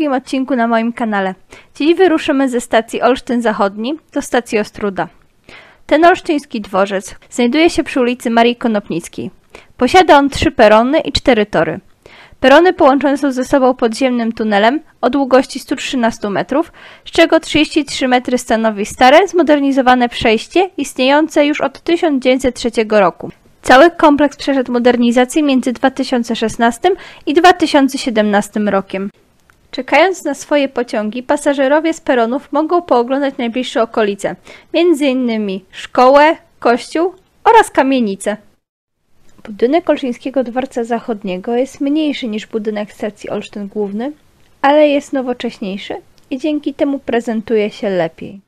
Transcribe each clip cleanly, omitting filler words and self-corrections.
ostatnim odcinku na moim kanale. Dziś wyruszymy ze stacji Olsztyn Zachodni do stacji Ostróda. Ten olsztyński dworzec znajduje się przy ulicy Marii Konopnickiej. Posiada on 3 perony i 4 tory. Perony połączone są ze sobą podziemnym tunelem o długości 113 metrów, z czego 33 metry stanowi stare, zmodernizowane przejście istniejące już od 1903 roku. Cały kompleks przeszedł modernizację między 2016 i 2017 rokiem. Czekając na swoje pociągi, pasażerowie z peronów mogą pooglądać najbliższe okolice, m.in. szkołę, kościół oraz kamienicę. Budynek Olsztyńskiego Dworca Zachodniego jest mniejszy niż budynek stacji Olsztyn Główny, ale jest nowocześniejszy i dzięki temu prezentuje się lepiej.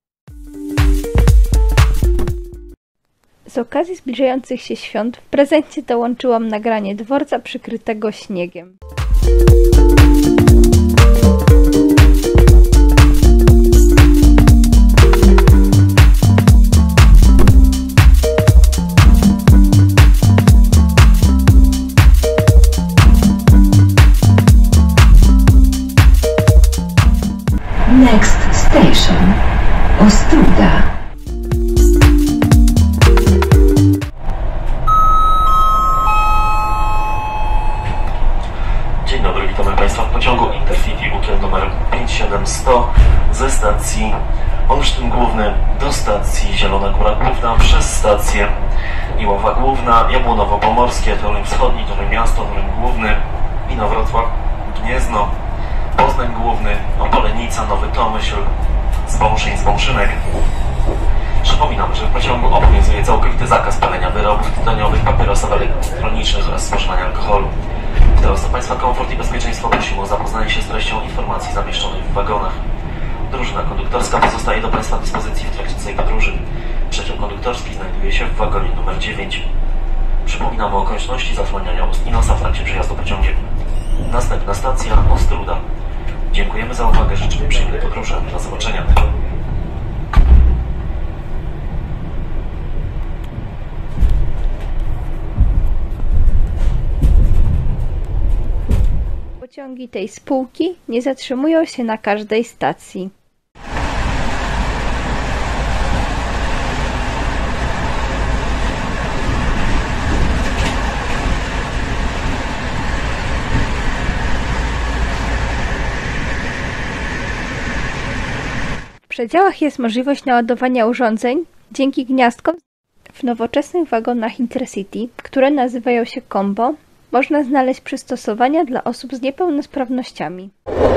Z okazji zbliżających się świąt w prezencie dołączyłam nagranie dworca przykrytego śniegiem. Next station, Ostróda. Dzień dobry, witamy Państwa w pociągu Intercity UKIEL numer 5700 ze stacji Olsztyn Główny do stacji Zielona Góra Główna przez stację Iłowa Główna, Jabłonowo-Pomorskie, Toruń Wschodni, Toruń Miasto, Toruń Główny, Inowrocław, Gniezno, Poznań Główny, Opolenica, Nowy Tomyśl, Zbąszyń, Zbąszynek. Przypominam, że w pociągu obowiązuje całkowity zakaz palenia wyrobów tytoniowych, papierosów elektronicznych oraz spożywania alkoholu. W drodze do Państwa komfort i bezpieczeństwo prosimy o zapoznanie się z treścią informacji zamieszczonych w wagonach. Drużyna konduktorska pozostaje do Państwa dyspozycji w trakcie tej podróży. Przeciąg konduktorski znajduje się w wagonie numer 9. Przypominamy o konieczności zasłaniania ust i nosa w trakcie przejazdu pociągiem. Następna stacja Ostróda. Dziękujemy za uwagę, życzymy przyjemnej podróży. Do zobaczenia. Pociągi tej spółki nie zatrzymują się na każdej stacji. W przedziałach jest możliwość naładowania urządzeń dzięki gniazdkom. W nowoczesnych wagonach Intercity, które nazywają się Combo, można znaleźć przystosowania dla osób z niepełnosprawnościami.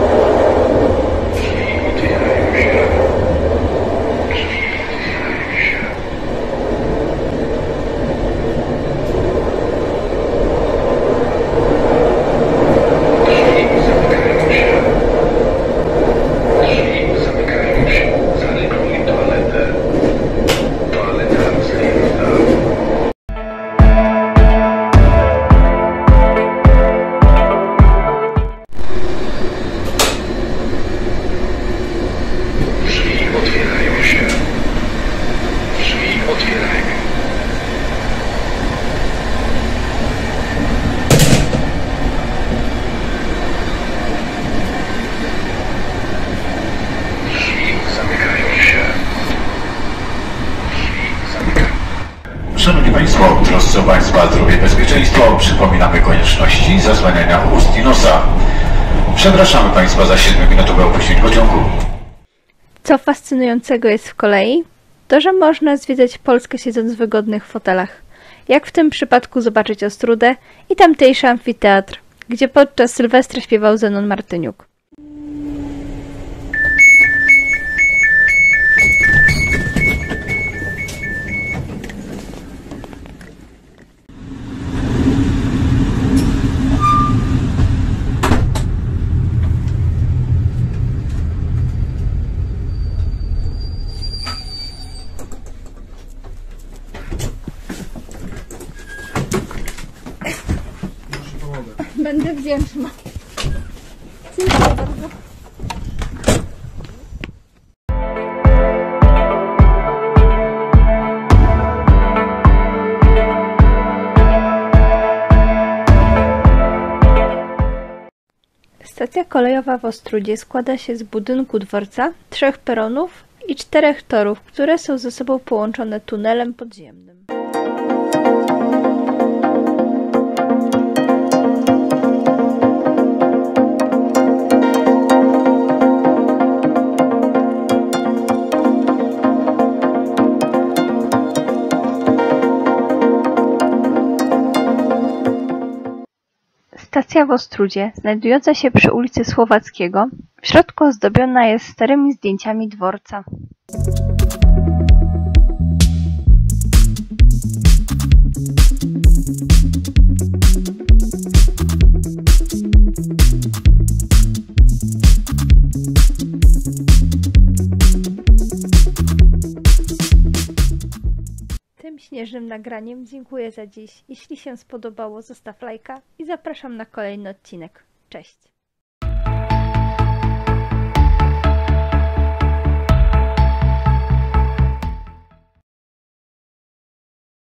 Szanowni Państwo, w trosce o Państwa zdrowie i bezpieczeństwo przypominamy konieczności zasłaniania ust i nosa. Przepraszamy Państwa za 7-minutowe opóźnienie pociągu. Co fascynującego jest w kolei, to że można zwiedzać Polskę siedząc w wygodnych fotelach. Jak w tym przypadku zobaczyć Ostródę i tamtejszy amfiteatr, gdzie podczas Sylwestra śpiewał Zenon Martyniuk. Będę wdzięczna. Dziękuję bardzo. Stacja kolejowa w Ostródzie składa się z budynku dworca, 3 peronów i 4 torów, które są ze sobą połączone tunelem podziemnym. Stacja w Ostródzie, znajdująca się przy ulicy Słowackiego, w środku ozdobiona jest starymi zdjęciami dworca. Tym śnieżnym nagraniem dziękuję za dziś. Jeśli się spodobało, zostaw lajka i zapraszam na kolejny odcinek. Cześć!